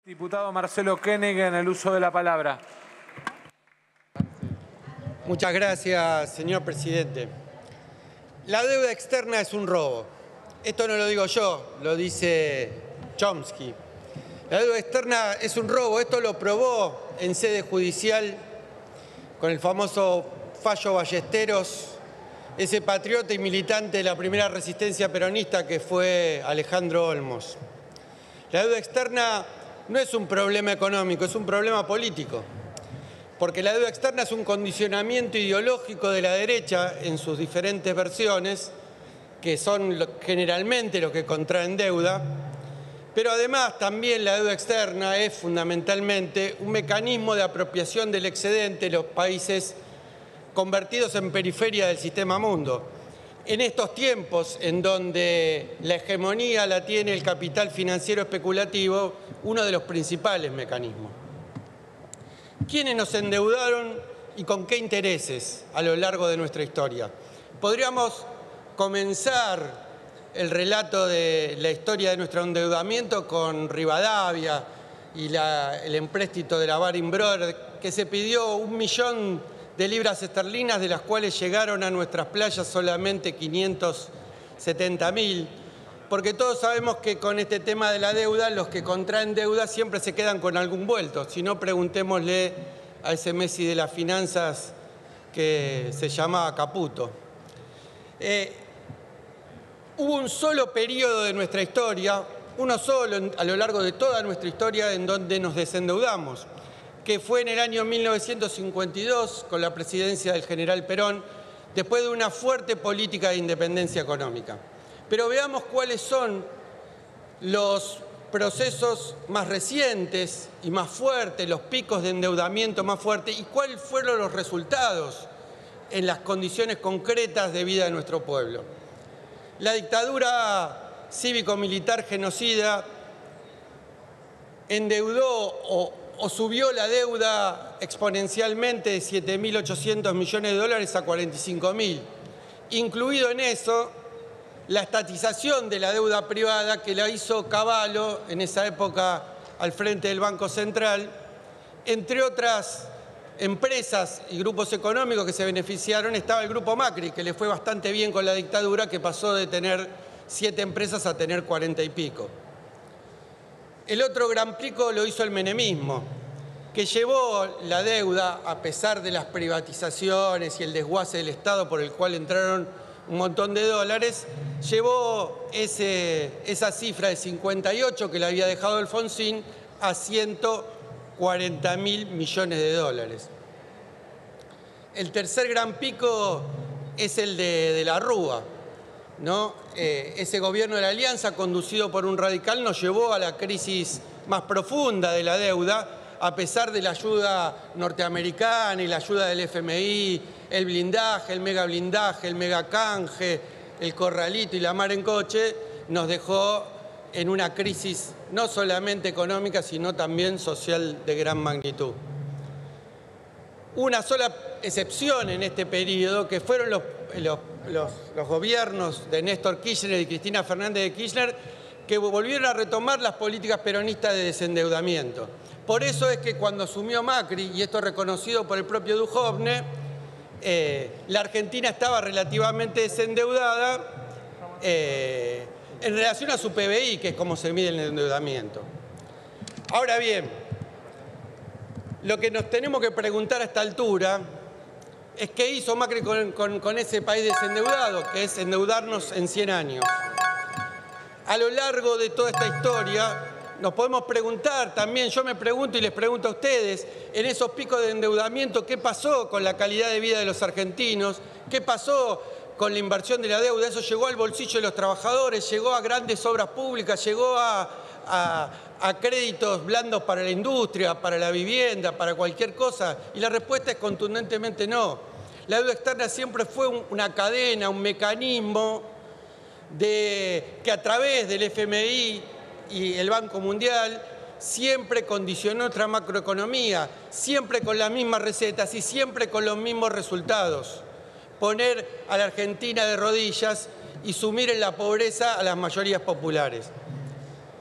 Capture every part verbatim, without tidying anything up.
Diputado Marcelo Koenig, en el uso de la palabra. Muchas gracias, señor presidente. La deuda externa es un robo. Esto no lo digo yo, lo dice Chomsky. La deuda externa es un robo. Esto lo probó en sede judicial con el famoso fallo Ballesteros, ese patriota y militante de la primera resistencia peronista que fue Alejandro Olmos. La deuda externa no es un problema económico, es un problema político, porque la deuda externa es un condicionamiento ideológico de la derecha en sus diferentes versiones, que son generalmente los que contraen deuda, pero además también la deuda externa es fundamentalmente un mecanismo de apropiación del excedente de los países convertidos en periferia del sistema mundo. En estos tiempos en donde la hegemonía la tiene el capital financiero especulativo, uno de los principales mecanismos. ¿Quiénes nos endeudaron y con qué intereses a lo largo de nuestra historia? Podríamos comenzar el relato de la historia de nuestro endeudamiento con Rivadavia y la, el empréstito de la Baring Brothers, que se pidió un millón de libras esterlinas, de las cuales llegaron a nuestras playas solamente quinientos setenta mil, porque todos sabemos que con este tema de la deuda, los que contraen deuda siempre se quedan con algún vuelto. Si no, preguntémosle a ese Messi de las finanzas que se llamaba Caputo. Eh, hubo un solo periodo de nuestra historia, uno solo a lo largo de toda nuestra historia, en donde nos desendeudamos, que fue en el año mil novecientos cincuenta y dos, con la presidencia del general Perón, después de una fuerte política de independencia económica. Pero veamos cuáles son los procesos más recientes y más fuertes, los picos de endeudamiento más fuertes, y cuáles fueron los resultados en las condiciones concretas de vida de nuestro pueblo. La dictadura cívico-militar genocida endeudó o o subió la deuda exponencialmente de siete mil ochocientos millones de dólares a cuarenta y cinco mil. Incluido en eso, la estatización de la deuda privada que la hizo Cavallo en esa época al frente del Banco Central, entre otras empresas y grupos económicos que se beneficiaron, estaba el Grupo Macri, que le fue bastante bien con la dictadura, que pasó de tener siete empresas a tener cuarenta y pico. El otro gran pico lo hizo el menemismo, que llevó la deuda, a pesar de las privatizaciones y el desguace del Estado por el cual entraron un montón de dólares, llevó ese, esa cifra de cincuenta y ocho que le había dejado Alfonsín a ciento cuarenta mil millones de dólares. El tercer gran pico es el de, de la Rúa, ¿no? Eh, ese gobierno de la Alianza, conducido por un radical, nos llevó a la crisis más profunda de la deuda, a pesar de la ayuda norteamericana y la ayuda del F M I, el blindaje, el mega blindaje, el mega canje, el corralito y la mar en coche, nos dejó en una crisis no solamente económica, sino también social de gran magnitud. Una sola excepción en este periodo, que fueron los, los, los, los gobiernos de Néstor Kirchner y Cristina Fernández de Kirchner, que volvieron a retomar las políticas peronistas de desendeudamiento. Por eso es que cuando asumió Macri, y esto reconocido por el propio Duhovne, eh, la Argentina estaba relativamente desendeudada eh, en relación a su P B I, que es como se mide el endeudamiento. Ahora bien, lo que nos tenemos que preguntar a esta altura es qué hizo Macri con, con, con ese país desendeudado, que es endeudarnos en cien años. A lo largo de toda esta historia nos podemos preguntar también, yo me pregunto y les pregunto a ustedes, en esos picos de endeudamiento, ¿qué pasó con la calidad de vida de los argentinos? ¿Qué pasó con la inversión de la deuda? Eso llegó al bolsillo de los trabajadores, llegó a grandes obras públicas, llegó a, a, a créditos blandos para la industria, para la vivienda, para cualquier cosa. Y la respuesta es contundentemente no. La deuda externa siempre fue un, una cadena, un mecanismo de, que a través del F M I y el Banco Mundial siempre condicionó nuestra macroeconomía, siempre con las mismas recetas y siempre con los mismos resultados. Poner a la Argentina de rodillas y sumir en la pobreza a las mayorías populares.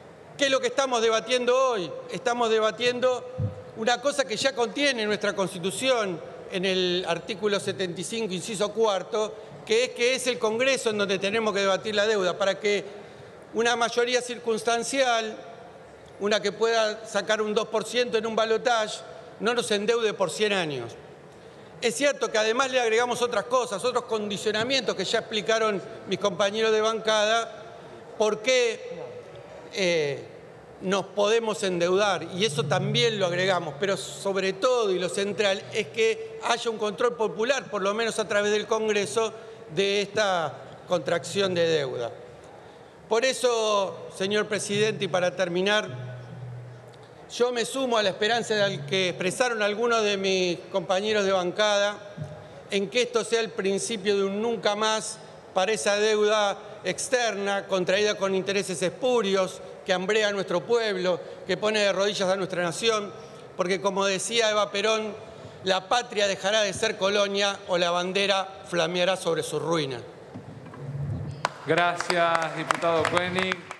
¿Qué es lo que estamos debatiendo hoy? Estamos debatiendo una cosa que ya contiene nuestra Constitución en el artículo setenta y cinco, inciso cuarto, que es que es el Congreso en donde tenemos que debatir la deuda, para que una mayoría circunstancial, una que pueda sacar un dos por ciento en un balotaje, no nos endeude por cien años. Es cierto que además le agregamos otras cosas, otros condicionamientos que ya explicaron mis compañeros de bancada, por qué eh, nos podemos endeudar, y eso también lo agregamos, pero sobre todo y lo central es que haya un control popular, por lo menos a través del Congreso, de esta contracción de deuda. Por eso, señor presidente, y para terminar, yo me sumo a la esperanza que expresaron algunos de mis compañeros de bancada en que esto sea el principio de un nunca más para esa deuda externa contraída con intereses espurios que hambrea a nuestro pueblo, que pone de rodillas a nuestra nación, porque como decía Eva Perón, la patria dejará de ser colonia o la bandera flameará sobre su ruina. Gracias, diputado Koenig.